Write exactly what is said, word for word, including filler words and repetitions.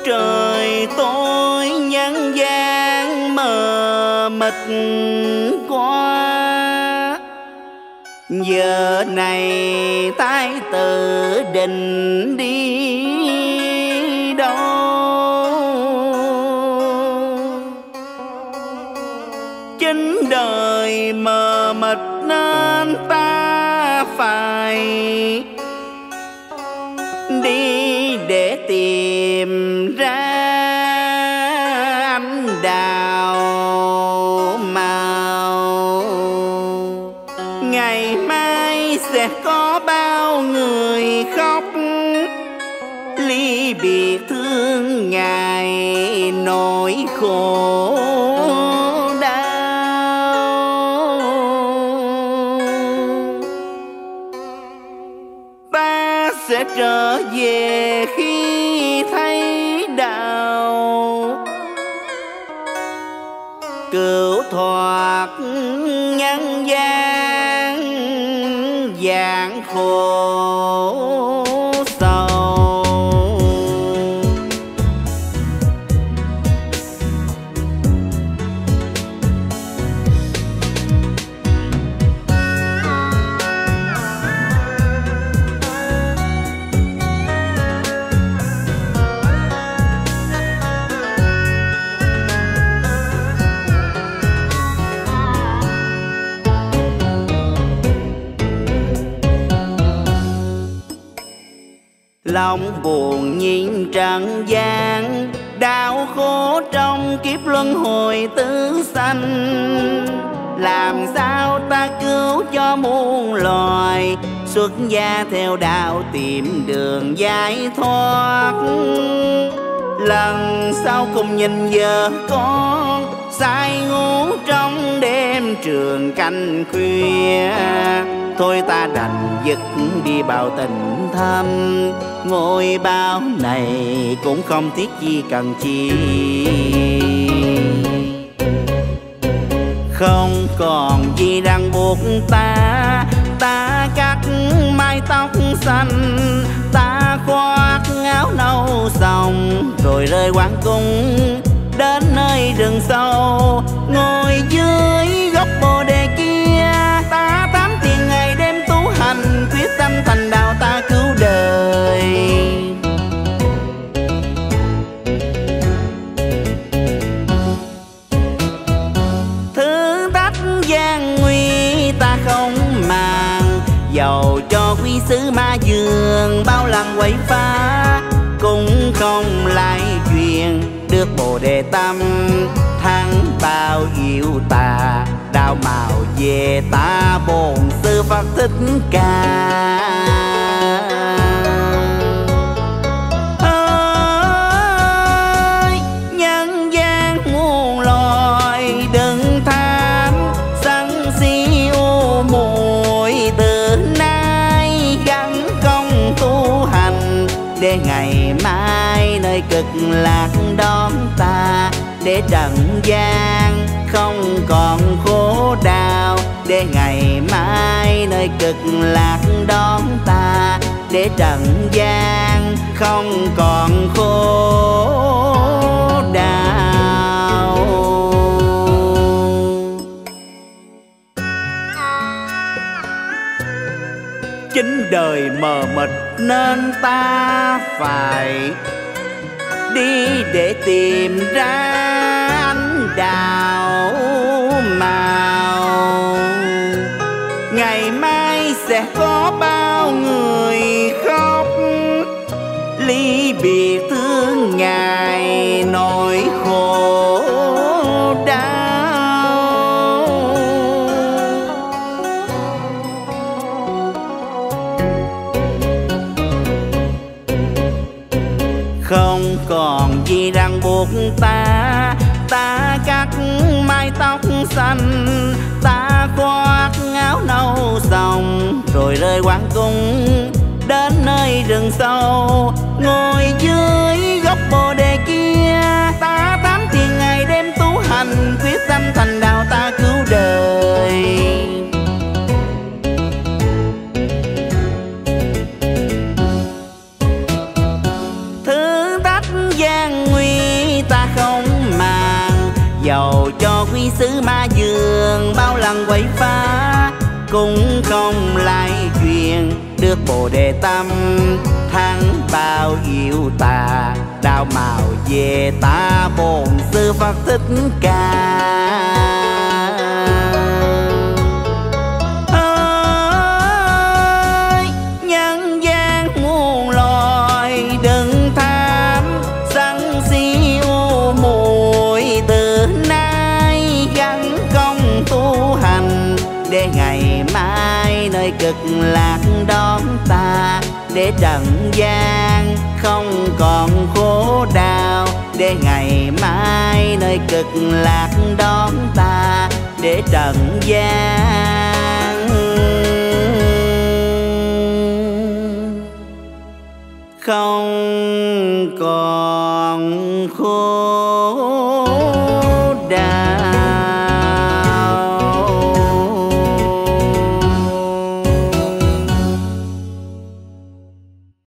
trời tối nhân gian mờ mịt quá. Giờ này thái tử định đi đâu? Chính đời mờ mịt nên ta phải đi để tìm ra anh đào màu. Ngày mai sẽ có bao người khóc ly biệt thương ngày nỗi khổ đau. Ta sẽ trở về khi thấy đạo cứu thoát nhân gian gian khổ sầu. Lòng buồn nhìn trần gian, đau khổ trong kiếp luân hồi tứ sanh. Làm sao ta cứu cho muôn loài, xuất gia theo đạo tìm đường giải thoát. Lần sau cùng nhìn vợ con say ngủ trong đêm trường canh khuya. Thôi ta đành dứt đi bao tình thâm, ngôi bao này cũng không tiếc gì cần chi. Không còn gì ràng buộc ta, ta cắt mái tóc xanh, ta khoác áo nâu sòng rồi rơi hoàng cung đến nơi rừng sâu. Ngồi dưới gốc bồ đề kia, ta tám tiền ngày đêm tu hành, quyết tâm thành đạo ta cứu đời. Thử thách gian nguy ta không màng, dầu cho quý sứ ma dương bao lần quậy phá, cũng không lại duyên được bồ đề tâm. Thắng bao yêu ta, đạo màu về ta bổn sư Phật Thích Ca. Ơi nhân gian muôn loài đừng tham sân si u muội, từ nay gắng công tu hành để ngày mai nơi cực lạc đón ta. Để trần gian không còn khổ đau, để ngày mai nơi cực lạc đón ta. Để trần gian không còn khổ đau. Chính đời mờ mịt nên ta phải đi để tìm ra ánh đào màu. Ngày mai sẽ có bao người khóc ly biệt thương ngày nỗi khổ đau. Không còn gì ràng buộc ta, ta cắt mái tóc xanh, ta khoác áo nâu sòng rồi rơi hoàng cung đến nơi rừng sâu. Ngồi dưới gốc bồ đề kia, ta tám tiền ngày đêm tu hành, quyết tâm thành đạo ta cứu đời. Thử thách gian xứ ma dương bao lần quậy phá, cũng không lại chuyện được bồ đề tâm. Thắng bao yêu tà đạo màu về ta bổn sư Phật Thích Ca. Ơi nhân gian muôn loài đừng tham sân si u muội, từ nay gắng công tu hành để ngày mai nơi cực lạc đón ta, để trần gian không còn khổ đau, để ngày mai nơi cực lạc đón ta, để trần gian không còn khổ